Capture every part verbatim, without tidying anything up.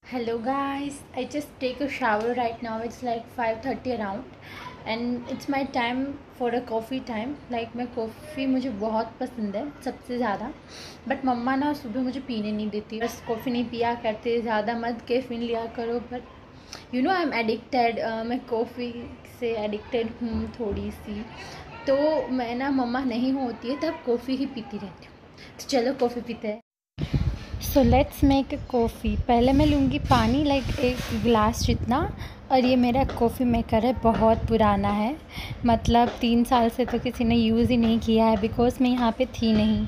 Hello guys, I just take a shower right now. It's like five thirty around and it's my time for a coffee time. Like मैं coffee मुझे बहुत पसंद है सबसे ज़्यादा, but मम्मा ना सुबह मुझे पीने नहीं देती। बस कॉफ़ी नहीं पिया करते, ज़्यादा मत कैफ़ीन लिया करो। But you know I am addicted, मैं कॉफ़ी से एडिक्टेड हूँ थोड़ी सी। तो मैं ना मम्मा नहीं होती है तब कॉफ़ी ही पीती रहती हूँ। तो चलो कॉफ़ी पीते हैं। So let's make coffee. पहले मैं लूँगी पानी, लाइक एक गिलास जितना। और ये मेरा कॉफ़ी मेकर है, बहुत पुराना है, मतलब तीन साल से तो किसी ने यूज़ ही नहीं किया है बिकॉज़ मैं यहाँ पे थी नहीं।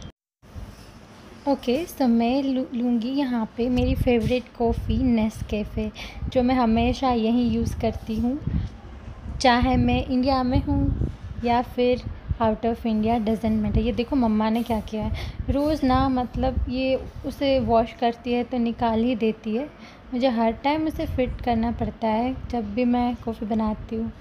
ओके, सो मैं लूँगी यहाँ पे मेरी फेवरेट कॉफ़ी नेस्कैफ़े, जो मैं हमेशा यहीं यूज़ करती हूँ, चाहे मैं इंडिया में हूँ या फिर out of India, doesn't matter. ये देखो मम्मा ने क्या किया है, रोज़ ना मतलब ये उसे वॉश करती है तो निकाल ही देती है। मुझे हर टाइम उसे फिट करना पड़ता है जब भी मैं कॉफ़ी बनाती हूँ।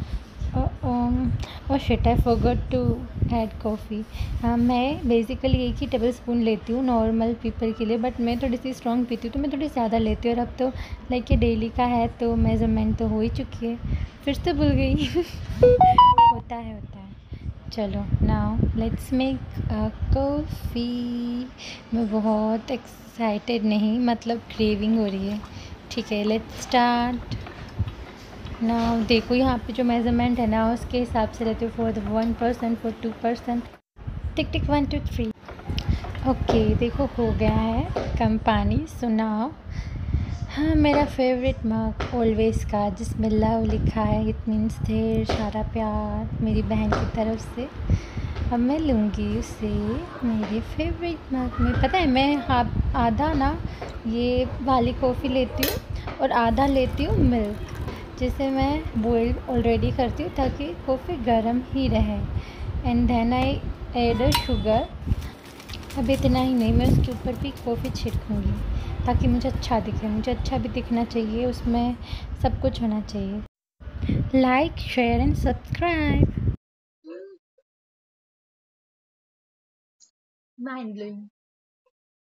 और shit, I forgot to add coffee. हाँ, मैं बेसिकली एक ही टेबल स्पून लेती हूँ नॉर्मल पीपल के लिए, बट मैं थोड़ी सी स्ट्रॉन्ग पीती हूँ तो मैं थोड़ी ज़्यादा लेती हूँ। और अब तो लाइक ये डेली का है तो मेज़रमेंट तो हो ही चुकी है, फिर से भूल गई। होता है होता है। चलो नाउ लेट्स मेक कॉफ़ी। मैं बहुत एक्साइटेड नहीं, मतलब क्रेविंग हो रही है। ठीक है, लेट्स स्टार्ट नाउ। देखो यहाँ पे जो मेज़रमेंट है ना उसके हिसाब से लेती हूँ, for the one person, for two person. Tick tick one two three. Okay, देखो हो गया है कम पानी। सुनाओ। हाँ, मेरा फेवरेट मग ऑलवेज़ का जिसमें लव लिखा है, इट मीन्स ढेर सारा प्यार मेरी बहन की तरफ से। अब मैं लूँगी उसे मेरे फेवरेट मग में। पता है मैं हाफ आधा ना ये वाली कॉफ़ी लेती हूँ और आधा लेती हूँ मिल्क, जिसे मैं बॉयल ऑलरेडी करती हूँ ताकि कॉफ़ी गर्म ही रहे। And then I add sugar. अब इतना ही नहीं, मैं उसके ऊपर भी कॉफ़ी छिड़कूँगी ताकि मुझे अच्छा दिखे। मुझे अच्छा भी दिखना चाहिए, उसमें सब कुछ होना चाहिए। Like share and subscribe. Mind blowing.